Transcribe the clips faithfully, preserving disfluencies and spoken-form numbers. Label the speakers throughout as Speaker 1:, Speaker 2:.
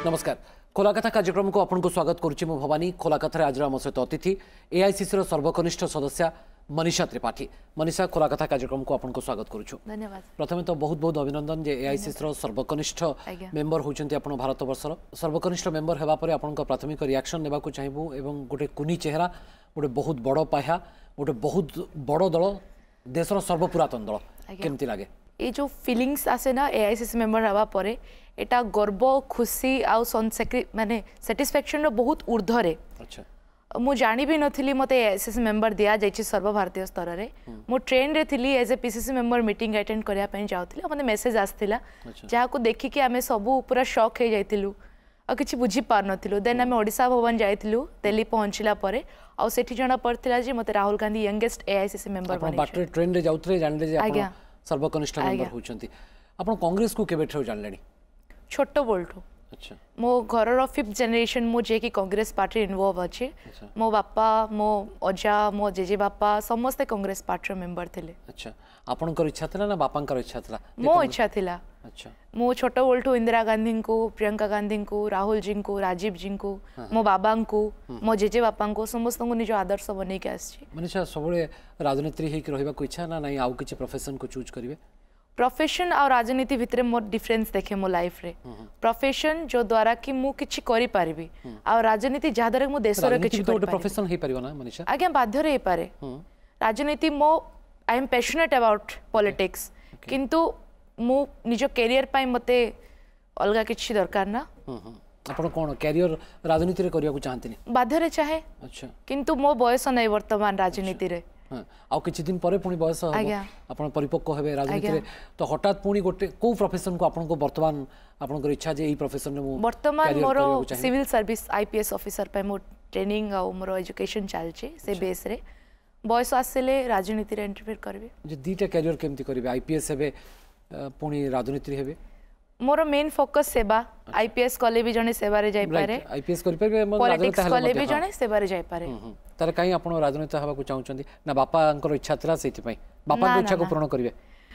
Speaker 1: नमस्कार खोला कथा कार्यक्रम को आपको स्वागत करुच्ची मु भवानी। खोला कथार आज आम सहित अतिथि एआईसीसी सर्वकनिष्ठ सदस्य मनीषा त्रिपाठी। मनीषा खोला कथा कार्यक्रम को आपको स्वागत करुछु।
Speaker 2: धन्यवाद।
Speaker 1: प्रथम तो बहुत बहुत अभिनंदन जे एआईसीसी सर्वकनिष्ठ मेंबर होचंती आपण भारत वर्षर सर्वकनिष्ठ मेंबर हेबा परे आपण प्राथमिक रिएक्शन नेबा को चाहिबू एवं गोटे कुनी चेहरा गोटे बहुत बड़ पाह्या गोटे बहुत बड़ दल देशर सर्वपुरातन दल केमती लागे
Speaker 2: ये जो फीलिंग्स आसे ना एआईसीसी मेंबर हवा परे एटा गर्व खुशी आउ माने सैटिस्फैक्शन रो बहुत ऊर्ध्वरे। अच्छा मु जानी भी नथिली मते एआईसीसी मेंबर दिया जाइछि सर्व भारतीय स्तर रे। मु ट्रेन रे थिली as a PCC member meeting attend करिया पई जाउथिला मते मेसेज आस्थिला जहा को देखि कि आमे सब पूरा शॉक हे जाइतिलु आ किछि बुझी पार नथिलु। देन आमे ओडिशा भवन जाइतिलु दिल्ली पहुंचला परे आ सेठी जणा पड़थिला जे मते Rahul Gandhi youngest AICC member बनि
Speaker 1: बाटरे ट्रेन रे जाउथरे जानले जे आपण सर्वकनिष्ठ मेंबर होचंती। आपण कांग्रेस को केबे ठो जानलेनी? छोट
Speaker 2: बोलठो। अच्छा मो घरर फिफ्थ जनरेशन मो जे कि कांग्रेस पार्टी इन्वॉल्व अछि। मो बापा मो अजा मो जेजे बापा समस्त कांग्रेस पार्टी मेंबर थिले।
Speaker 1: अच्छा आपनकर इच्छा थिला ना बापांकर इच्छा थिला?
Speaker 2: मो इच्छा थिला। अच्छा मो छोट बोलठो इंदिरा गांधी को प्रियंका गांधी को राहुल जी को राजीव जी को मो बाबा को मो जेजे बापा को समस्त को निज आदर्श बनै के आछि।
Speaker 1: मनीषा सबले राजनीति हे कि रहबा को इच्छा ना नहीं आउ किछि प्रोफेशन को चूज करिवे?
Speaker 2: प्रोफेशन और राजनीति भितर मोर डिफरेंस देखे मो लाइफ रे। प्रोफेशन जो द्वारा कि मु किछि करि पारिबी और राजनीति जा द्वारा मु देश रे किछि
Speaker 1: तो प्रोफेशन हे परिबो ना मनीषा?
Speaker 2: आगे बाध्य रे पारे। राजनीति मो I am passionate about politics किंतु मु निज करियर पई मते अलगा किछि दरकार ना।
Speaker 1: आपण कोन करियर राजनीति रे करिया को चाहंतिनी?
Speaker 2: बाध्य रे चाहे। अच्छा किंतु मो बयस नै वर्तमान राजनीति रे।
Speaker 1: हाँ आउ किछि दिन परे पुनी बयस आपण परिपक्व हेबे राजनीति रे तो हठात पुनी गोटे को प्रोफेशन को आपण को वर्तमान आपण को इच्छा जे एई प्रोफेशन रे मु
Speaker 2: वर्तमान मोरो सिविल सर्विस आईपीएस ऑफिसर पे मो ट्रेनिंग आ मोरो एजुकेशन चलछि से बेस रे बयस आसेले राजनीति रे इंटरफेयर करबे। जे
Speaker 1: दीटा करियर केमती करबे आईपीएस हेबे पुनी राजनीति रे हेबे?
Speaker 2: मोर मेन फोकस सेवा। आईपीएस कले भी जने सेवा रे जाई पारे।
Speaker 1: आईपीएस करि पारे
Speaker 2: पॉलिटिक्स कले भी जने सेवा रे जाई पारे।
Speaker 1: तारे काई आपण राजनीति हवा को चाहउचंदी ना बापांकर इच्छा थिला सेति पई बापा को इच्छा को पूर्ण करिवे?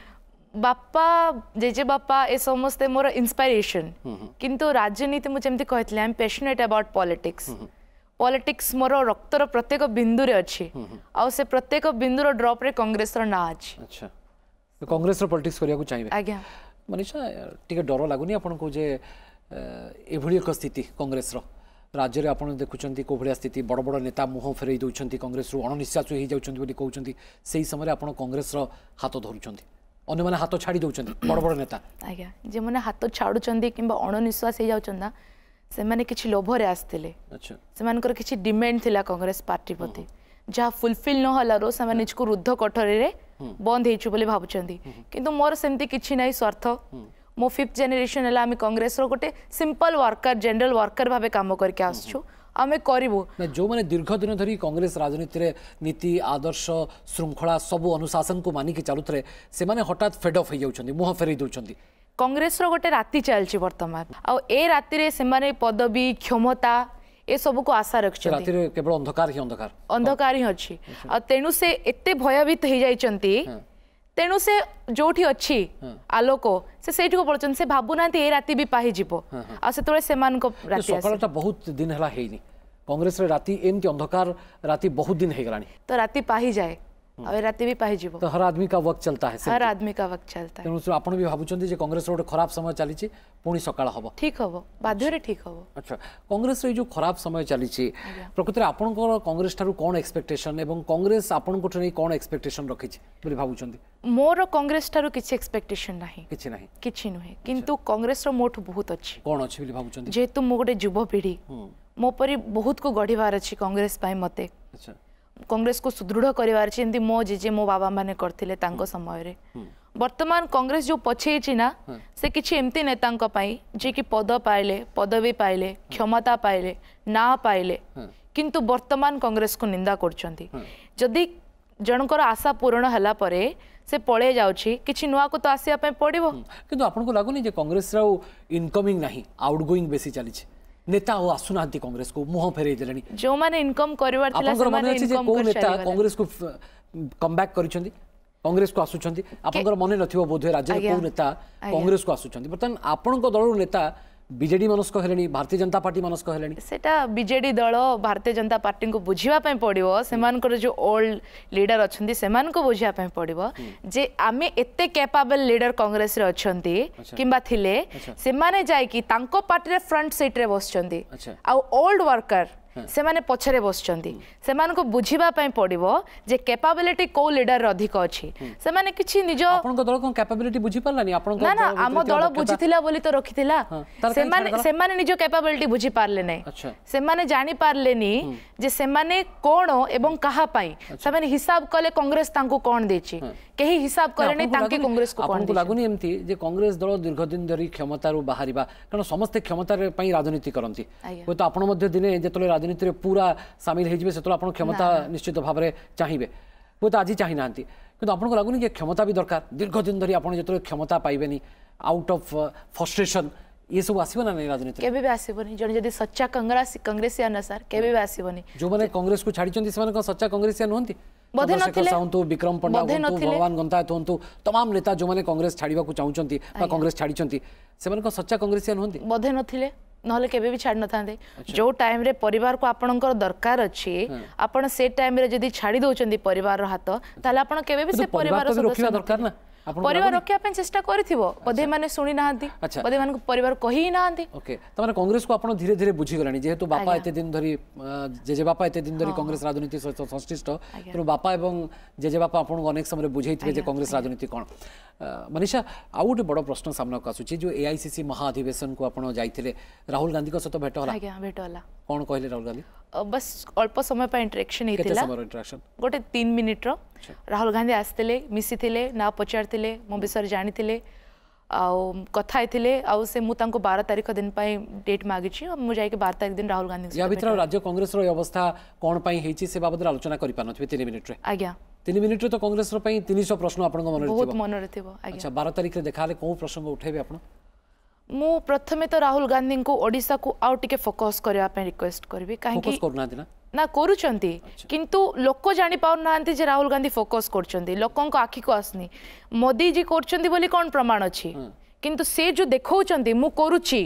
Speaker 2: बापा जेजे बापा ए समस्त मोर इंस्पिरेशन किंतु राजनीति मु जेमति कहथले I am passionate about politics. Politics मोर रक्तर प्रत्येक बिंदु रे अछि आ से प्रत्येक बिंदु रो ड्रॉप रे कांग्रेस रो ना अछि। अच्छा
Speaker 1: तो कांग्रेस रो पॉलिटिक्स करिया को चाहिबे?
Speaker 2: आज्ञा
Speaker 1: मनीषा टिके डर लागुनी आपन को जे एभली एक स्थिति कांग्रेस रो राज्य रे आपन देखुचंती को भलिया स्थिति बड़ बड़ नेता मुह फेरई दउचंती कांग्रेस रो अणनिश्वास होई जाउचंती बोली कहउचंती सेही समय आपन कांग्रेस रो हाथ धरुचंती अन्य माने हाथ छाडी दउचंती बड़ बड़ नेता? आज्ञा
Speaker 2: जे माने हाथ छाडुचंती किबा अणनिश्वास होई जाउचंदा से माने किछि लोभ रे आस्थिले। अच्छा से मानकर किछि डिमांड थिला कांग्रेस पार्टी प्रति जहा फुलफिल न हलारो से माने निजको रुद्ध कठोरी रे बंद हेचु बोली भाबुचंदी किंतु मोर सेमती किछि नै स्वार्थ। मो फिफ्थ जनरेशन हला आमे कांग्रेस रो गोटे सिंपल वर्कर जनरल वर्कर भाबे काम करके आछछु आमे करिवो
Speaker 1: ना। जो माने दीर्घ दिन धरी कांग्रेस राजनीति रे नीति आदर्श श्रृंखला सब अनुशासन को मानि के चालुतरे से माने हठात फेड ऑफ हे जाउचंदी मुह फेरई दउचंदी।
Speaker 2: कांग्रेस रो गोटे राति चलछि वर्तमान आ ए राति रे से माने पदवी क्षमता ए सब को आशा रखछथि।
Speaker 1: राति रे केवल अंधकार ही अंधकार
Speaker 2: अंधकार ही अछि आ तेनु से एते भयभीत हे जाइचंती तेनु से जोठी अछि आलोक से सेठी को पड़चन से भाबुनांती ए राति भी पाहि जिवो आ से तोळे सेमान को राति आसी
Speaker 1: सकाळटा बहुत दिन हला हेनी कांग्रेस रे राति एमती अंधकार राति बहुत दिन हे गलानी
Speaker 2: तो राति पाहि जाए आ राति भी पाहि जिवो
Speaker 1: तो हर आदमी का वक्त चलता है।
Speaker 2: हर आदमी का वक्त चलता है
Speaker 1: तेनु आपण भी भाबुचंती जे कांग्रेस रो खराब समय चलीची पुणी सकाळ हबो
Speaker 2: ठीक हबो बाध्य रे ठीक हबो।
Speaker 1: अच्छा कांग्रेस रे जो खराब समय चलीची प्रकृति रे आपण को कांग्रेस थारु कोन एक्सपेक्टेशन एवं कांग्रेस आपण को नै कोन एक्सपेक्टेशन रखिची बोली भाबुचंती?
Speaker 2: मोर कांग्रेस थारु किछि एक्सपेक्टेशन नाही
Speaker 1: किछि नाही किछि
Speaker 2: नहे किंतु कांग्रेस रो मोठ बहुत अछि।
Speaker 1: कोन अछि बोली भाबुचंती?
Speaker 2: जेतु मो गोटे युवा पीढ़ी मो परि बहुत को गढिवार अछि कांग्रेस पई मते। अच्छा कांग्रेस को सुदृढ़ करिवार अछि एंती मो जेजे मो बाबा माने करथिले तांको समय रे। वर्तमान कांग्रेस जो पछे छि ना से किछि एमती नेतांक पई जे कि पद पाइले पदवी पाइले क्षमता पाइले ना पाइले किंतु वर्तमान कांग्रेस को निंदा करछंती। जदि जनकर आशा पूर्ण हला परे से पळे जाउछि किछि नुवा को तो आसिया पय पड़िबो
Speaker 1: किंतु आपन को लागुनी जे कांग्रेस रो इनकमिंग नाही आउटगोइंग बेसी चली छि नेता हो आसुना कांग्रेस को मुह फेरई देलेनी
Speaker 2: जो माने इनकम करवार थिला से माने इनकम
Speaker 1: को नेता कांग्रेस को कम बैक करिसंदी कांग्रेस को आसुचंदी आपनकर मने नथिबो बोधे राज्य को नेता कांग्रेस को आसुचंदी बर्तन आपन को दल नेता बीजेडी मनस्क हेलेनी भारतीय जनता पार्टी मनस्क हेलेनी
Speaker 2: सेटा बीजेडी दल भारतीय जनता पार्टी को बुझिबा पय पड़िबो सेमानकर जो ओल्ड लीडर अछंती सेमान को बुझिबा पय पड़िबो जे आमे एते कैपेबल लीडर कांग्रेस रे अछंती किंबा थिले सेमाने जाय कि तांको पार्टी रे फ्रंट सीट रे बसचंती आ ओल्ड वर्कर से माने पछरे बसचंती से मान को बुझिबा पय पड़िबो जे कैपेबिलिटी को लीडर अधिक अछि से माने किछि निज
Speaker 1: आपन को दल को कैपेबिलिटी बुझि परलानी आपन को
Speaker 2: ना ना हम दल बुझिथिला बोली तो रखिथिला से माने से माने निज कैपेबिलिटी बुझि पारले नै से माने जानि पारलेनी जे से माने कोन एवं कहा पय से माने हिसाब कले कांग्रेस तांको कोन देछि केही हिसाब करे नै तांके कांग्रेस को कोन
Speaker 1: आपन को लागुनी एमती जे कांग्रेस दल दीर्घ दिन धरि क्षमता रु बाहरिबा कारण समस्त क्षमता रे पय राजनीति करंती हो तो आपन मध्य दिने जेतले राजनीति रे पूरा शामिल हे जिवे सेतले आपन क्षमता निश्चित भाव रे चाहिबे हो तो आज चाहि नांती किंतु आपन को लागुनी जे क्षमता भी दरकार दीर्घ दिन धरि आपन जेतले क्षमता पाइबेनी आउट ऑफ फ्रस्ट्रेशन ये सब आसीबो ना नै राजनीति
Speaker 2: केबे भी आसीबोनी जण जदी सच्चा कांग्रेस कांग्रेसियन सर केबे भी आसीबोनी
Speaker 1: जो माने कांग्रेस को छाडी चंती से माने सच्चा कांग्रेसियन होंती
Speaker 2: बधे नथिले
Speaker 1: साउंतु विक्रम पंडा होंतु भगवान गंतायत होंतु तमाम नेता जो माने कांग्रेस छाडीबा को चाहुचंती बा कांग्रेस छाडी चंती से माने सच्चा कांग्रेसियन होंती
Speaker 2: बधे नथिले नहले केबे भी छाड़ नथांदे जो टाइम रे परिवार को आपनकर दरकार अछि आपण से टाइम रे जदी छाडी दोचंती परिवार रो हाथ ताले आपण केबे भी से परिवार रो
Speaker 1: सदस्य दरकार ना
Speaker 2: परिवार रखिया पे चेष्टा करथिबो बधे माने सुनि नाहंती बधे मान को परिवार कहि नाहंती
Speaker 1: ओके त माने कांग्रेस को आपण धीरे धीरे बुझी गलानी जेहेतु बापा एते दिन धरी जेजे बापा एते दिन धरी कांग्रेस राजनीति सहित संश्लिष्ट तो बापा एवं जेजे बापा आपण अनेक समय बुझेइथिबे जे कांग्रेस राजनीति कोन मनीषा आउ गोटे बड़ प्रश्न सामना को आसुची जो एआईसीसी महाधिवेशन को आपण जाइथिले राहुल गांधी को सहित भेट होला
Speaker 2: आज्ञा भेट होला
Speaker 1: कोन कहले राहुल गांधी
Speaker 2: बस अल्प समय पर इंटरेक्शन हेतिला
Speaker 1: केते समय इंटरेक्शन
Speaker 2: गोटे तीन मिनिट रो राहुल गांधी आस्तिले मिसिथिले ना पचारथिले मो विषय जानिथिले आ कथा हेतिले आ से मु तांको बारह तारिख दिन पय डेट मागिछि मु जाय के बारह तारिख दिन राहुल गांधी
Speaker 1: या भितर राज्य कांग्रेस रो अवस्था कोन पय हेछि से बाबत आलोचना करि पानथबे तीन मिनिट रे
Speaker 2: आज्ञा
Speaker 1: तीन मिनिट रे तो कांग्रेस रो पय तीन सौ प्रश्न आपन मन रे
Speaker 2: बहुत मन रे थिबो आज्ञा
Speaker 1: अच्छा बारह तारिख रे देखाले को प्रसंग उठेबे आपन
Speaker 2: मु प्रथमे तो राहुल गांधी को ओडिसा को आउ टिके फोकस करबा पे रिक्वेस्ट करबी काहे कि
Speaker 1: फोकस करना दिना
Speaker 2: ना करूचंती किंतु लोक जानि पाउ नांती जे राहुल गांधी फोकस करचंती लोकन को आखी को आसनी मोदी जी करचंती बोली कोन प्रमाण अछि किंतु से जो देखौचंती मु करूची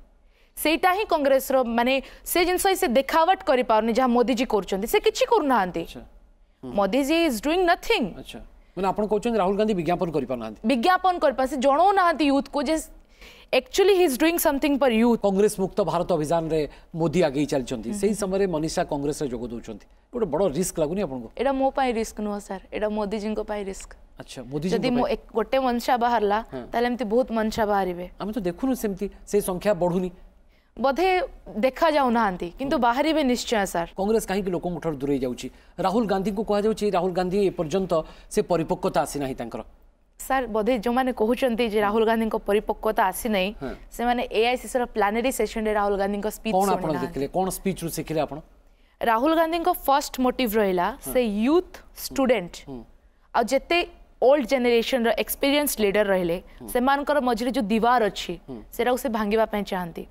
Speaker 2: सेटा ही कांग्रेस रो माने से जिंस से देखावट करि पाउनी जा मोदी जी करचंती से किछि करू नांती Modi ji is doing nothing
Speaker 1: अच्छा माने आपण कहउचंती राहुल गांधी विज्ञापन करि पानांती
Speaker 2: विज्ञापन कर पासे जणो नांती यूथ को जे actually he is doing something for youth
Speaker 1: Congress मुक्त भारत अभियान रे मोदी आगे चलचंती सेही समय रे मनीषा कांग्रेस रे जोग दोचंती गोटे बड़ रिस्क लागुनी आपन को
Speaker 2: एडा मो पाई रिस्क नो सर एडा मोदी जी को पाई रिस्क
Speaker 1: अच्छा मोदी जी
Speaker 2: जदी मो एक गोटे मनसा बाहरला ताले एमती बहुत मनसा बाहरिबे
Speaker 1: हम तो देखुनु सेमती से संख्या बढ़ुनी
Speaker 2: बधे देखा जाउ नांती किंतु बाहरिबे निश्चय सर
Speaker 1: कांग्रेस काहे कि लोकन उठर दूरे जाउची राहुल गांधी को कहा जाउची राहुल गांधी ए पर्यंत से परिपक्वता आसी नाही तांकर
Speaker 2: सर बोधे जो माने कहउचंती जे राहुल गांधी को परिपक्वता आसी नै से माने एआईसीसी रो प्लानेरी सेशन रे राहुल गांधी को स्पीच
Speaker 1: कोन आपण देखले कोन स्पीच रु सिखले आपण
Speaker 2: राहुल गांधी को फर्स्ट मोटिव रहिला से यूथ स्टूडेंट आ जते ओल्ड जनरेशन रो एक्सपीरियंस लीडर रहले से मानकर मझरे जो दीवार अछि सेरा से भांगीबा पे चाहंती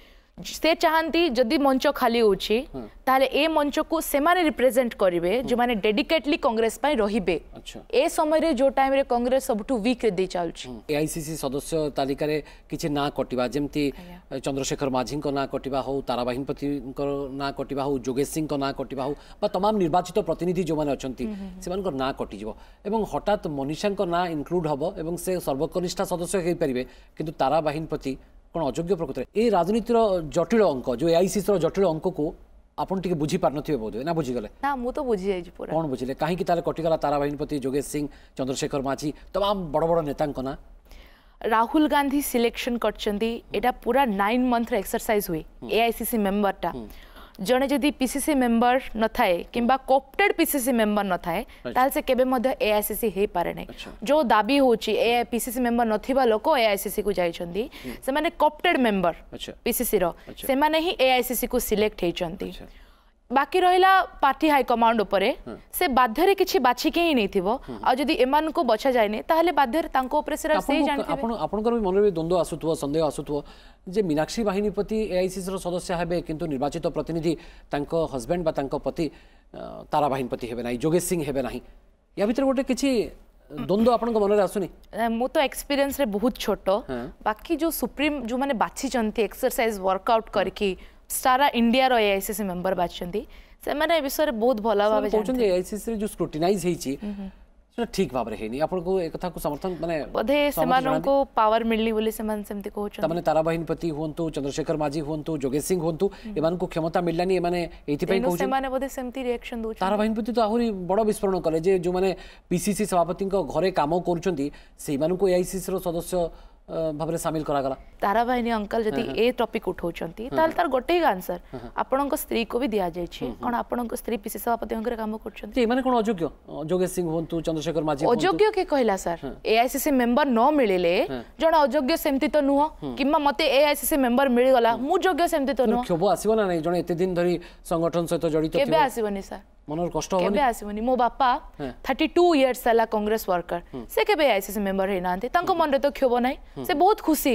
Speaker 2: से चाहती जदि मंच खाली होची ताले ए मंच को से माने रिप्रेजेंट करिवे जो माने डेडिकेटली कांग्रेस पय रहिबे अच्छा ए समय रे जो टाइम रे कांग्रेस सबटू वीक रे दे चालची
Speaker 1: एआईसीसी सदस्य तालिका रे किछि ना कटिबा जेमती चंद्रशेखर माझी को ना कटिबा हो तारा बाहिनपति को ना कटिबा हो जोगेश सिंह को ना कटिबा हो बा तमाम निर्वाचित प्रतिनिधि जो माने अछंती से मान को ना कटि जिवो एवं हठात मनीषा को ना इंक्लूड हबो एवं से सर्वकनिष्ठ सदस्य हे परिबे किंतु तारा बाहिनपति कोन अयोग्य प्रकृति ए राजनीतिर जटिल अंक जो एआईसीसी जटिल अंक को आपन टिके बुझी पार नथिबे बोधे ना बुझी गले
Speaker 2: ना मु तो बुझी जाई पूरा
Speaker 1: कोन बुझिले काहे कि ताले कटि गला तारा बाहिनपति जोगेश सिंह चंद्रशेखर माझी तमाम बड़ बड़ नेता को ना
Speaker 2: राहुल गांधी सिलेक्शन करचंदी एटा पूरा नाइन मंथ एक्सरसाइज हुई एआईसीसी मेंबर टा जने जदि पीसीसी मेंबर न थाए किंबा कोप्टेड पीसीसी मेंबर न थाए ताल से केबे मध्य एआईसीसी हे पारे नै जो दाबी होची ए पीसीसी मेंबर नथिबा लोको एआईसीसी को जाई छंदी से माने कोप्टेड मेंबर पीसीसी रो से माने ही एआईसीसी को सिलेक्ट हे छंदी बाकी रहिला पार्टी हाई कमांड उपरे से बाध्यरे किछि बाछि के ही नै थिबो आ जदि एमान को बचा जाय नै ताहले बाध्यरे तांको उपरे सेरा से जानथिबे
Speaker 1: आपण आपनकर भी मन रे द्वंद्व आसुथुव संदेह आसुथुव जे मीनाक्षी बाहिनीपति एआईसीसी रो सदस्य हेबे किंतु निर्वाचित प्रतिनिधि तांको हस्बैंड बा तांको पति तारा बाहिनीपति हेबे नै जोगेश सिंह हेबे नै या भीतर गोटे किछि द्वंद्व आपन को मन रे आसुनी
Speaker 2: मो तो एक्सपीरियंस रे बहुत छोटो बाकी जो सुप्रीम जो माने बाछि चंती एक्सरसाइज वर्कआउट करके सारा इंडिया रो एआईसीसी मेंबर बाछंती से माने विषय रे बहुत भला भाबे
Speaker 1: जानते एआईसीसी रे जो स्क्रूटिनाइज हेची सेटा ठीक भाबरे हेनी आपन को एक कथा को समर्थन माने
Speaker 2: बधे सेमान को पावर मिलनी बोली सेमान सेमती कहउछ
Speaker 1: तमने ताराबाहिनीपति होंतु चंद्रशेखर माझी होंतु जोगेश सिंह होंतु एमान को क्षमता मिललानी ए माने एथि पई कहउछ सेमाने
Speaker 2: बधे सेमती रिएक्शन दउ
Speaker 1: ताराबाहिनीपति तो आहुरी बड़ विस्फोरण कले जे जो माने पीसीसी सभापति को घरे काम करूचंती सेमान को एआईसीसी रो सदस्य भाबरे शामिल करा गला
Speaker 2: ताराबाहिनी अंकल जति ए टॉपिक उठाउचंती ताल तार गोटे ही आंसर आपन को स्त्री को भी दिया जाय छी कोन आपन को स्त्री पीसीसी सभापति घरे काम करूचंती
Speaker 1: ए माने कोन अयोग्य जोगेश सिंह होंतु चंद्रशेखर माझी
Speaker 2: अयोग्य के कहला सर एआईसीसी मेंबर न मिलिले जण अयोग्य सेमती तो नुह किमा मते एआईसीसी मेंबर मिल गला मु योग्य सेमती तो नुह
Speaker 1: क्षोभ आसीबो ना नै जण एते दिन धरी संगठन सहित जड़ित
Speaker 2: केबे आसीबोनी सर
Speaker 1: मनर कष्ट होबनी
Speaker 2: केबे आसीबोनी मो बापा थर्टी टू इयर्स साला कांग्रेस वर्कर से केबे एआईसीसी मेंबर हे नांती तांको मन रे तो क्षोभ नै से बहुत खुशी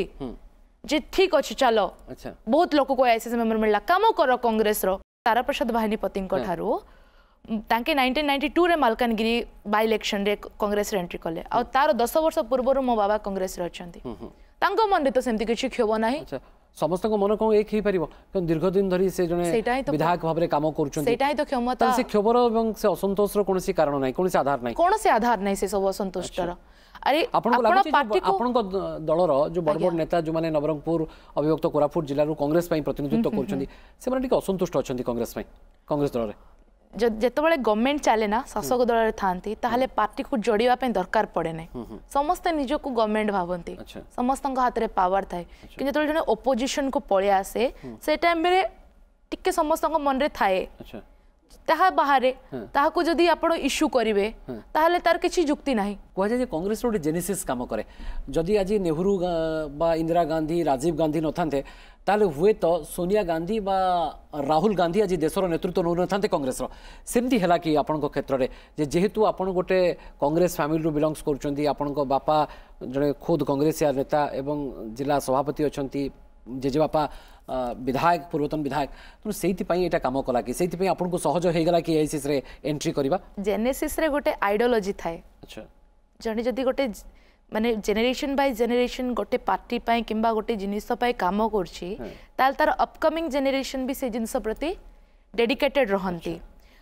Speaker 2: जे ठीक अछि चलो अच्छा बहुत लोक को एआईसीसी मेंबर मिलला काम करो कांग्रेस रो तारा प्रसाद बाहिनीपति को ठारो तांके नाइंटीन नाइंटी टू रे मालकानगिरी बाय इलेक्शन रे कांग्रेस रे एंट्री करले आ तार दस वर्ष पूर्व मो बाबा कांग्रेस रे अछंती तांको मन रे तो सेमती किछि क्षोभ नाही
Speaker 1: अच्छा समस्त को मन को एक ही परिबो दीर्घ दिन धरी से जने विधायक भाबरे काम करूछन
Speaker 2: सेटा ही तो क्षमता
Speaker 1: से क्षोभर एवं से असंतोष रो कोनसी कारण नाही कोनसी आधार नाही
Speaker 2: कोनसी आधार नाही से सब असंतुष्टर अरे
Speaker 1: आपन को लागु आपन को दलर जो बड़ बड़ नेता जो माने नवरंगपुर अभियुक्त कोरापुट जिल्ला रो कांग्रेस पई प्रतिनिधित्व करूछन से माने टिक असंतुष्ट अछंती कांग्रेस पई कांग्रेस दल रे
Speaker 2: जेतबेले गवर्नमेंट चले ना शासक दल रे थांती ताहले पार्टी को जोड़िबा पे दरकार पड़े नै समस्त निजो को गवर्नमेंट भाबंती समस्त हाथ रे पावर थाए कि जेतबेले जने ओपोजिशन को पळे आसे से टाइम रे टिके समस्त मन रे थाए ताहा बाहरे ताहा को जदी आपण इश्यू करिवे ताहले तार किछि जुक्ति नाही
Speaker 1: कोहा जे कांग्रेस रो जेनेसिस काम करे जदी आज नेहरू बा इंदिरा गांधी राजीव गांधी नथांते ताले हुए तो सोनिया गांधी बा राहुल गांधी आज देशर नेतृत्व नौ नथांते कांग्रेस रो सेमती हैला कि आपण को क्षेत्र रे जे जेहेतु आपण गोटे कांग्रेस फैमिली रो बिलोंग्स करचंती आपण को बापा जने खुद कांग्रेस या नेता एवं जिला सभापति अछंती जेजे बापा विधायक पूर्वतन विधायक तो सेति पई एटा काम कला कि सेति पई आपन को सहज हे गला कि एआईसीसी रे एंट्री करबा
Speaker 2: जेनेसिस रे गोटे आइडियोलॉजी थाए अच्छा जने जदी गोटे माने जेनरेशन बाय जेनरेशन गोटे पार्टी पई किंबा गोटे जिनिस पई काम करछि ताल तार अपकमिंग जेनरेशन भी से जिनिस प्रति डेडिकेटेड रहंती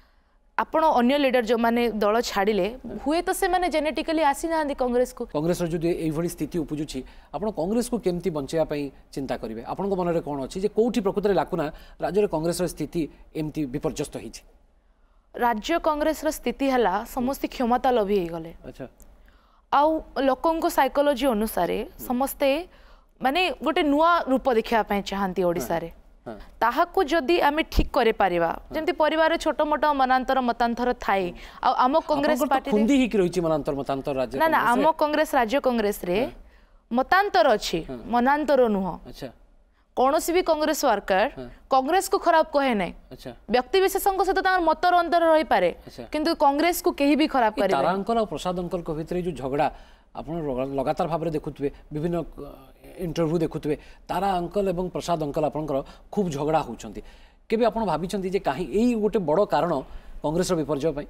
Speaker 2: आपण अन्य लीडर जो माने दल छाड़िले हुए तो से माने जेनेटिकली आसी ना कांग्रेस को
Speaker 1: कांग्रेस रो जदी एई भली स्थिति उपजुछि आपण कांग्रेस को केमती बंचया पई चिंता करिवे आपण को मन रे कोन अछि जे कोठी प्रकृति रे लाकुना राज्य रे कांग्रेस रो स्थिति एमती विपर्यस्त हिछि
Speaker 2: राज्य कांग्रेस रो स्थिति हला समस्त क्षमता लोभी हे गले अच्छा आउ लोकन को साइकोलॉजी अनुसार समस्त माने गोटे नुवा रूप देखिया पई चाहंती ओडिसा रे ताहाकु जदी आमे ठीक करे परिबा जेंति परिवार छोट मोट मनांतर मतांतर थाई आ आम कांग्रेस पार्टी
Speaker 1: खुंदी ही रहिछि मनांतर मतांतर राज्य
Speaker 2: ना ना आम कांग्रेस राज्य कांग्रेस रे मतांतर अछि मनांतर नुह अच्छा कोनोसी भी कांग्रेस वर्कर कांग्रेस को खराब कहे नै अच्छा व्यक्ति विशेषण को से तार मतर अंतर रही पारे किंतु कांग्रेस को केही भी खराब करे
Speaker 1: तारा अंकल और प्रसाद अंकल को भीतर जो झगड़ा आपण लगातार भाबरे देखुतबे विभिन्न इंटरव्यू देखुतबे तारा अंकल एवं प्रसाद अंकल आपनकर खूब झगड़ा होउछंती केबे आपण भाबिछंती जे काहे एई गोटे बड़ कारण कांग्रेस रो विपर्जय पई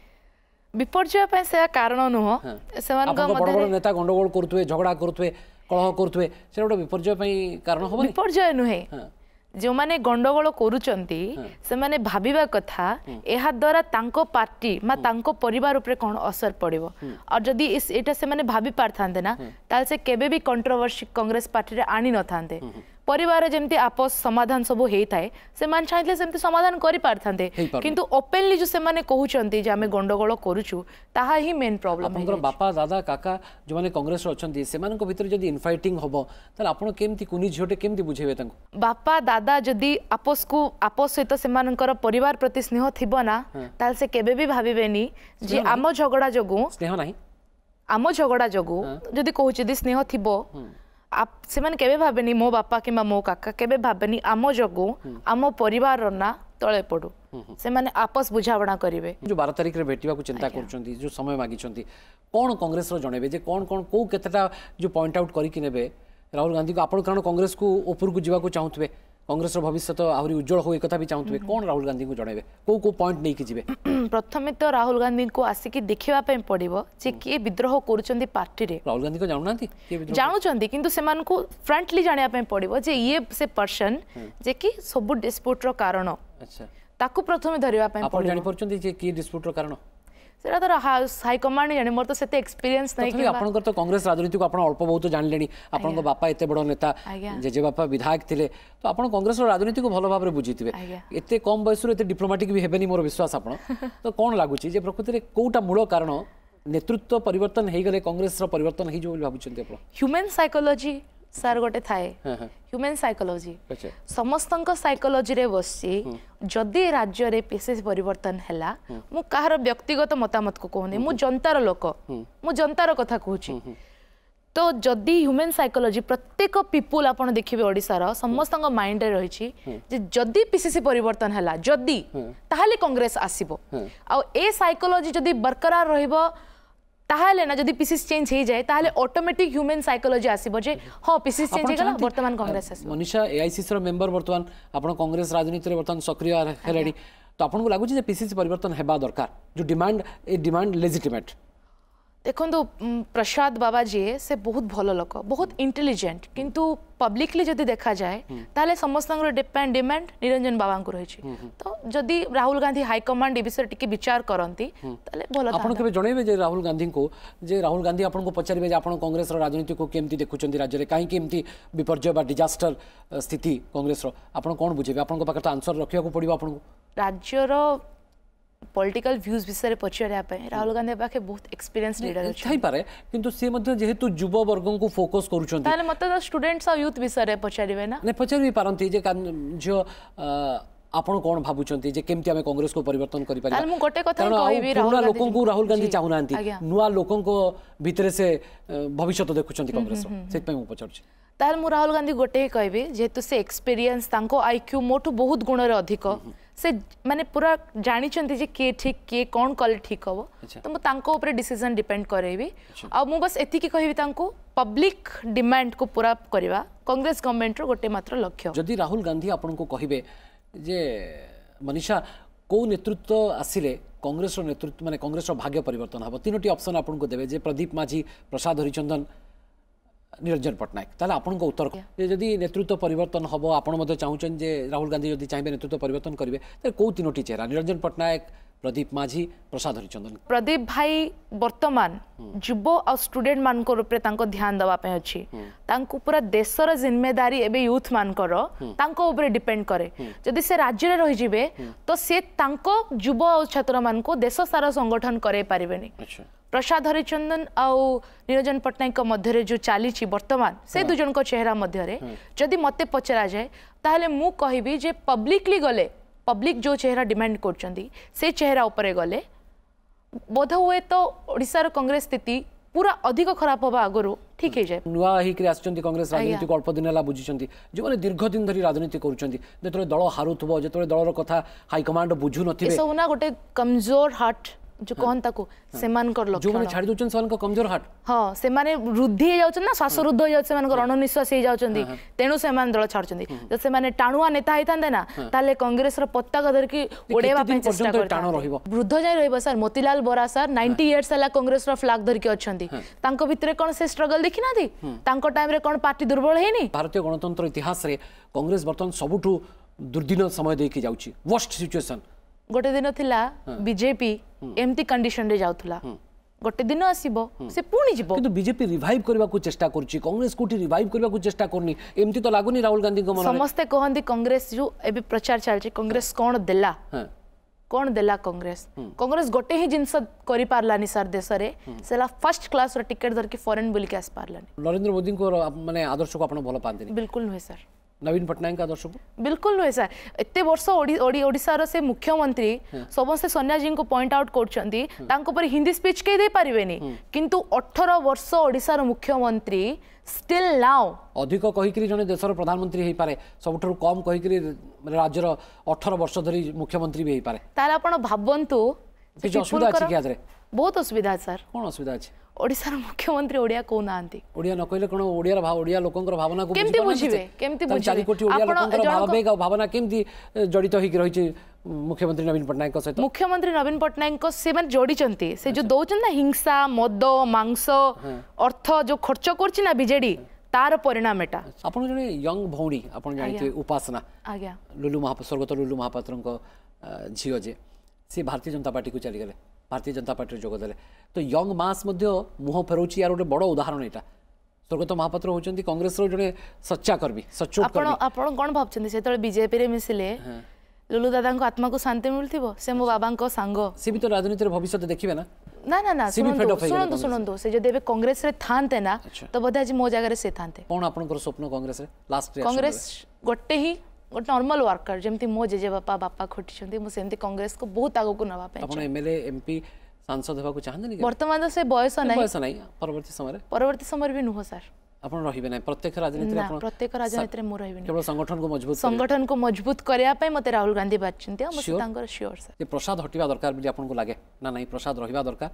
Speaker 2: विपर्जय पई से कारण नुह सेमान का
Speaker 1: बड़ बड़ नेता गंडगोल करथुवे झगड़ा करथुवे कलह करथुवे से गोटे विपर्जय पई कारण होबो
Speaker 2: विपर्जय नुहे जो माने गंडगोल करूचंती से माने भाबिबा कथा एहा द्वारा तांको पार्टी मा तांको परिवार ऊपर कोन असर पड़िबो और जदी इस एटा से माने भाबी पारथांते ना ताल से केबे भी कंट्रोवर्सी कांग्रेस पार्टी रे आनी न थांते परिवार जेमती आपस समाधान सब हेई थाए से मान चाहिले सेमती समाधान करि पारथांते किंतु ओपनली जो से माने कहउचंती जे हमें गंडगोल करूछु ताहा ही मेन प्रॉब्लम है
Speaker 1: बापा दादा काका जो माने कांग्रेस रो अछंती से मान को भीतर जदी इनफाइटिंग होबो ताल आपण केमती कुनी झोटे केमती बुझेबे तांको
Speaker 2: बापा दादा जदी आपस को आपस सहित से मानकर परिवार प्रति स्नेह थिबो ना ताल से केबे भी भाबिबेनी जे आम झगड़ा जगु
Speaker 1: स्नेह नाही
Speaker 2: आम झगड़ा जगु जदी कहउछि दि स्नेह थिबो आप से माने केबे भाबेनी मो बापा किमा मो काका केबे भाबेनी आम जगु आम परिवार ना तळे पडु से माने आपस बुझावणा करिवे
Speaker 1: जो बारह तारिख रे भेटिबा को चिंता करछंती जो समय मागी छंती कोन कांग्रेस रो जणेबे जे कोन कोन को केतटा जो पॉइंट आउट करी कि नेबे राहुल गांधी को आपण कारण कांग्रेस को ऊपर को जीवा को चाहथबे कांग्रेस भविष्य तो आहरी उज्जवल हो एक भी चाहते कौन राहुल गांधी को जनइबे को को पॉइंट नहीं कि जिवे
Speaker 2: प्रथम तो राहुल गांधी को आसिक देखा पड़ो जे किए विद्रोह कर पार्टी रे
Speaker 1: राहुल गांधी को जानना
Speaker 2: जानुंट कि फ्रंटली जाना पड़ो जे ये से पर्सन जे कि सब डिस्प्यूट रो कारण
Speaker 1: अच्छा
Speaker 2: ताकू प्रथम धरिबा पय
Speaker 1: आप जानि परचंती जे की डिस्प्यूट रो कारण
Speaker 2: सेटा तो हाई कमांड जाने मोर तो सेते एक्सपीरियंस नहीं कि
Speaker 1: आपन तो कांग्रेस राजनीति को आपन अल्प बहुत जान लेनी आपन को बापा एते बड़ नेता जेजे बापा विधायक थिले तो आपन कांग्रेस राजनीति को भलो भाबरे बुझितिबे एते कम बयस रो एते डिप्लोमेटिक भी हेबेनी मोर विश्वास आपन तो कोन लागुची जे प्रकृति रे कोटा मूल कारण नेतृत्व परिवर्तन हे गले कांग्रेस रो परिवर्तन हे जो भाबुचंती आपन ह्यूमन
Speaker 2: साइकोलॉजी सर गोटे थाए ह्यूमन साइकोलॉजी समस्त साइकोलॉजी रे बसी जदि राज्य रे पीसीसी परिवर्तन हैला मु कहार व्यक्तिगत मतामत को कहने मु जनतार लोक मु जनतार कथा कहूची तो जदि ह्यूमन साइकोलॉजी प्रत्येक पीपुल आपण देखिबे ओडिसा रो समस्त माइंड रे रहिछि जे जदि पीसीसी परिवर्तन हैला जदि ताहाले कांग्रेस आसीबो आ ए साइकोलॉजी जदि बरकरार रहइबो ताहले ना जदि पीसीसी चेंज हो जाए ताहले ऑटोमेटिक ह्यूमन साइकोलॉजी आसीबो जे हां पीसीसी चेंज हो गला वर्तमान कांग्रेस आसीबो
Speaker 1: मनीषा एआईसीसी रो मेंबर वर्तमान आपण कांग्रेस राजनीति रे वर्तमान सक्रिय हेलेडी तो आपण को लागु जे पीसीसी परिवर्तन हेबा दरकार जो डिमांड ए डिमांड लेजिटिमेट
Speaker 2: देखो तो प्रसाद बाबा जी से बहुत भलो लोक बहुत इंटेलिजेंट किंतु पब्लिकली जदि देखा जाए ताले समस्त डिपेंड डिमांड निरंजन बाबा को रही तो जदि राहुल गांधी हाई कमांड ए विषय टिके विचार करंती ताले भलो
Speaker 1: आपण केबे जणैबे जे राहुल गांधी को जे राहुल गांधी आपण को पचारिबे जे आपण कांग्रेस रो राजनीति को केमती देखुचंती राज्य रे काहे केमती विपर्जय बा डिजास्टर स्थिति कांग्रेस रो आपण कोन बुझेबे आपण को पाकर तो आंसर रखिया को पड़िबो आपण को
Speaker 2: राज्य रो पॉलिटिकल व्यूज विषय पचारिया राहुल गांधी पाखे बहुत एक्सपीरियंस लीडर
Speaker 1: अच्छी पारे किंतु से मध्य जेहेतु युव वर्ग को फोकस करूछन
Speaker 2: ताले मत स्टूडेंट्स और यूथ विषय पचारिबे ना
Speaker 1: ने पचारि पारंती जे जो आपण कोन भाबुचंती जे केमती हमें कांग्रेस को परिवर्तन करि पारि
Speaker 2: ताले मु गोटे कथा कहबी राहुल गांधी
Speaker 1: लोकन को राहुल गांधी चाहुनांती नुवा लोकन को भीतर से भविष्य तो देखुचंती कांग्रेस सेत पे मु पचारछि
Speaker 2: ताले मु राहुल गांधी गोटे कहबी जेहेतु से एक्सपीरियंस तांको आईक्यू मोटू बहुत गुण रे अधिक से माने पूरा जानी चंती जे के ठीक के कौन कले ठीक हबो तो मु तांको ऊपर डिसीजन डिपेंड करेबी आ मु बस एथि की कहबी तांको पब्लिक डिमांड को पूरा करबा कांग्रेस गवर्नमेंट रो गोटे मात्र लक्ष्य
Speaker 1: जदि राहुल गांधी आपन को कहिबे जे मनीषा को नेतृत्व आसिले कांग्रेस रो नेतृत्व माने कांग्रेस रो भाग्य परिवर्तन हबो तीनोटी ऑप्शन आपन को देबे जे प्रदीप माझी प्रसाद हरिचंदन निरंजन पटनायक ताले आपन को उत्तर जे जदि नेतृत्व परिवर्तन हबो आपन मते चाहुचन जे राहुल गांधी जदि चाहिबे नेतृत्व परिवर्तन करिवे त को तीनोटी चेहरा निरंजन पटनायक प्रदीप माझी प्रसाद हरिचंदन
Speaker 2: प्रदीप भाई वर्तमान युव और स्टूडेंट मान को रूप रे तांको ध्यान दवा पे अछि तांको पूरा देशर जिम्मेदारी एबे यूथ मान करो तांको ऊपर डिपेंड करे जदि से राज्य रे रहि जिवे तो से तांको युव और छात्र मान को देश सारा संगठन करे पारिबेनी अच्छा प्रसाद हरिचंदन आउ निरंजन पटनायक मध्य जो चली वर्तमान से दुजन को चेहरा मध्य जदि मते पचरा जाए ताहले मु कहबी जे पब्लिकली गले पब्लिक जो चेहरा डिमांड करचंदी से चेहरा ऊपर गले बोध हुए तो ओडिसा रो कांग्रेस स्थिति पूरा अधिक खराब होबा आगरो ठीक है जाए
Speaker 1: नुआ ही के आछंती कांग्रेस राजनीति को अल्प दिन ला बुझिचंती जो माने दीर्घ दिन धरी राजनीति करूचंती जेतरे दल हारुथबो जेतरे दल रो कथा हाई कमांड बुझु नथिबे
Speaker 2: ए सोना गोटे कमजोर हार्ट जो कहन ताको सेमान कर लक्षण
Speaker 1: जो माने छाडी दोचन सन को कमजोर हार्ट
Speaker 2: हां से माने वृद्धि हो जाउछन ना श्वास रुद्ध हो जाउछ से मान को रणनिश्वास हो जाउछंदी तेनु से मान दल छाडछंदी जो से माने टाणुआ नेता हितांदे ना ताले कांग्रेस रो पत्ता कदर की ओडेवा पे चेष्टा करता वृद्ध जाय रहइबो सर मोतीलाल बोरा सर नब्बे इयर्स हला कांग्रेस रो फ्लैग धर के अछंती तांको भितरे कोन से स्ट्रगल देखिना दी तांको टाइम रे कोन पार्टी दुर्बल हेनी भारतीय गणतंत्र इतिहास रे कांग्रेस वर्तमान सबुठु दुर्दिन समय देकी जाउची वर्स्ट सिचुएशन गोटे दिन थिला बीजेपी एमती कंडीशन रे जाउथला गोटे दिन आसीबो से पुणी जिवो
Speaker 1: किंतु बीजेपी रिवाइव करबा को चेष्टा करची कांग्रेस कोठी रिवाइव करबा को चेष्टा करनी एमती तो लागुनी राहुल गांधी को मन
Speaker 2: समस्त कहंदी कांग्रेस जो एबे प्रचार चलची कांग्रेस कोन देला कोन देला कांग्रेस कांग्रेस गोटे ही जिंस करि पारलानी सर देश रे सेला फर्स्ट क्लास रो टिकट धर के फॉरेन बोली के आस पारलानी
Speaker 1: नरेंद्र मोदी को माने आदर्श को आपण भलो पांदिनी
Speaker 2: बिल्कुल नुहे सर
Speaker 1: नवीन पटनायक का आदर्श
Speaker 2: बिल्कुल नुहे सर एते वर्ष ओडिशा से मुख्यमंत्री समस्त सोनिया जी को पॉइंट आउट करछंती तांको पर हिंदी स्पीच के दे पारिबेनी किंतु अठारह वर्ष ओडिशा रो मुख्यमंत्री स्टिल नाउ
Speaker 1: अधिक कहिकरी जने देशर प्रधानमंत्री हेई पारे सबठरो कम कहिकरी राज्यर अठारह वर्ष धरी मुख्यमंत्री भी हेई पारे
Speaker 2: ताला आपण भाबंतु
Speaker 1: कि असुविधा अछि कि आदरे
Speaker 2: बहुत असुविधा सर
Speaker 1: कौन असुविधा अछि
Speaker 2: ओडिसा मुख्यमंत्री ओडिया को नांती
Speaker 1: ओडिया न कहले कोन ओडिया भाव ओडिया लोकंकर भावना को
Speaker 2: केमती बुझिबे केमती बुझिबे
Speaker 1: चारि कोटी ओडिया लोकंकर भावबेग भावना केमती जड़ित होई रही मुख्यमंत्री नवीन पटनायक सहित
Speaker 2: मुख्यमंत्री नवीन पटनायक से माने जोड़ी चंती से जो दौचन ना हिंसा मद मांस अर्थ जो खर्च करछि ना बीजेडी तार परिणाम एटा
Speaker 1: आपण जने यंग भौणी आपण जानिते उपासना
Speaker 2: आज्ञा
Speaker 1: लुलु महापात्र स्वर्गत लुलु महापात्र झील जे सी भारतीय जनता पार्टी को चली गले भारतीय जनता पार्टी जोग देले तो यंग मास मध्य मुह फेरोची यार गोटे बड़ उदाहरण एटा स्वर्गत महापात्र होचंती कांग्रेस रो जने सच्चा कर्मी सच्चोट कर्मी
Speaker 2: आपण आपण कोन भाबचंती सेतळे बीजेपी रे मिसिले लुलु दादा को आत्मा को शांति मिलथिबो से मो बाबा को संग
Speaker 1: से भी तो राजनीति रे भविष्य देखिबे ना
Speaker 2: ना ना ना सुनंदो सुनंदो सुनंदो से जदे कांग्रेस रे थानते ना तो बधा आज मो जगह रे से थानते
Speaker 1: कोन आपन स्वप्न कांग्रेस रे लास्ट
Speaker 2: कांग्रेस गोटे ही गोटे नॉर्मल वर्कर जेमती मो जेजे बापा बापा खटिछंती मो सेमती कांग्रेस को बहुत आगो को नवा पे
Speaker 1: आपन एमएलए एमपी सांसद हेबा को चाहंदनी
Speaker 2: वर्तमान से बयस नै
Speaker 1: बयस नै परवर्ती समय रे
Speaker 2: परवर्ती समय भी नुह सर
Speaker 1: आपण रहिबे नै प्रत्येक राजनीति रे आपण
Speaker 2: प्रत्येक राजनीति रे मो रहिबे नै
Speaker 1: केवल संगठन को मजबूत
Speaker 2: संगठन को मजबूत करिया पे मते राहुल गांधी बाचंती हम से तांकर श्योर सर
Speaker 1: ये प्रसाद हटिबा दरकार बिली आपण को लागे ना नहीं प्रसाद रहिबा दरकार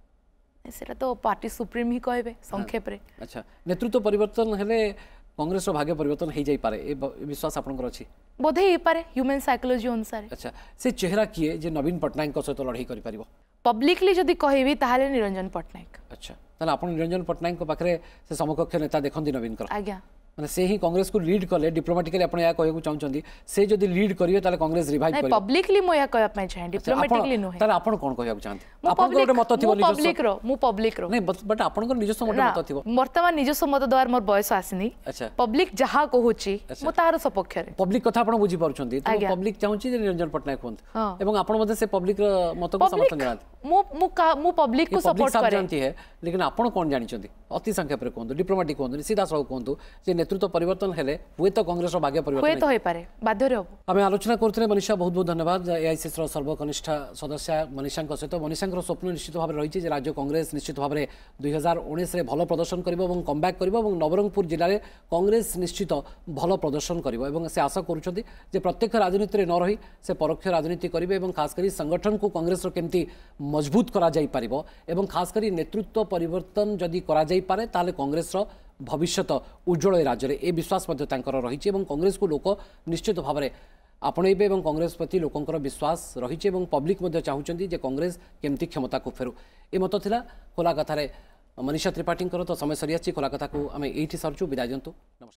Speaker 2: सेटा तो पार्टी सुप्रीम ही कहबे संक्षेप रे
Speaker 1: अच्छा नेतृत्व परिवर्तन हेले कांग्रेस रो भाग्य परिवर्तन हो जाई पारे ए विश्वास आपनकर अछि
Speaker 2: बोधे ही पारे ह्यूमन साइकोलॉजी अनुसार
Speaker 1: अच्छा से चेहरा किए जे नवीन पटनायक सहित लड़ाई करि परिबो
Speaker 2: पब्लिकली जदी कहबी ताहाले निरंजन पटनायक
Speaker 1: अच्छा ताले आपण निरंजन पटनायक को पाखरे से समकक्ष नेता देखंदी नवीन कर
Speaker 2: आज्ञा
Speaker 1: माने से ही कांग्रेस को लीड करले डिप्लोमेटिकली आपण या कहय को चाहउचंदी से जदी लीड करिवे ताले कांग्रेस रिवाइव करिवे
Speaker 2: पब्लिकली मो या कहय पय चाहे डिप्लोमेटिकली नो है
Speaker 1: ताले आपण कोन कहय को चाहते आपण को मत थिबो
Speaker 2: निजस्व पब्लिक रो मु पब्लिक रो
Speaker 1: नहीं बट आपण को निजस्व मत थिबो
Speaker 2: वर्तमान निजस्व मत द्वार मोर बयस आसिनी
Speaker 1: अच्छा
Speaker 2: पब्लिक जहा कहूची मो तार सपक्ष रे
Speaker 1: पब्लिक कथा आपण बुझी पारुचंदी तो पब्लिक चाहूची जे निरंजन पटनायक होंत एवं आपण मते से पब्लिक मत को समर्थन देनात
Speaker 2: मु मु मु पब्लिक को सपोर्ट करे
Speaker 1: जानती है लेकिन आपण कोन जानिचंदी अति संक्षेप रे कोंदो डिप्लोमेटिक कोंदो सीधा सब कोंदो जे नेतृत्व परिवर्तन हेले हुए तो कांग्रेस रो भाग्य परिवर्तन
Speaker 2: हुए तो होई पारे बाध्य रे हबो
Speaker 1: हमें आलोचना करथले मनीषा बहुत बहुत धन्यवाद एआईसीसी रो सर्वकनिष्ठ सदस्य मनीषा को सहित मनीषा रो स्वप्न निश्चित भाव रही जे राज्य कांग्रेस निश्चित भाव रे दो हज़ार उन्नीस रे भलो प्रदर्शन करिवो एवं कमबैक करिवो एवं नवरंगपुर जिल्ला रे कांग्रेस निश्चित भलो प्रदर्शन करिवो एवं से आशा करूछथि जे प्रत्यक्ष राजनीति रे न रही से परोक्ष राजनीति करिवे एवं खास करी संगठन को कांग्रेस रो केमती मजबूत करा जाई परिवो एवं खास करी नेतृत्व परिवर्तन जदि करा जाई पारे ताले कांग्रेस रो भविष्यत उज्जवल राज्य में ए विश्वास रही कांग्रेस को लोक निश्चित भाव में आपणेबे एवं कांग्रेस प्रति लोकंकर विश्वास रही पब्लिक चाहूँगी जे कांग्रेस केमती क्षमता को फेरू ए मत थिला खोला कथार मनीषा त्रिपाठी तो समय सरी खोला कथा को आम ये सरचु विदाय दिंतु नमस्कार।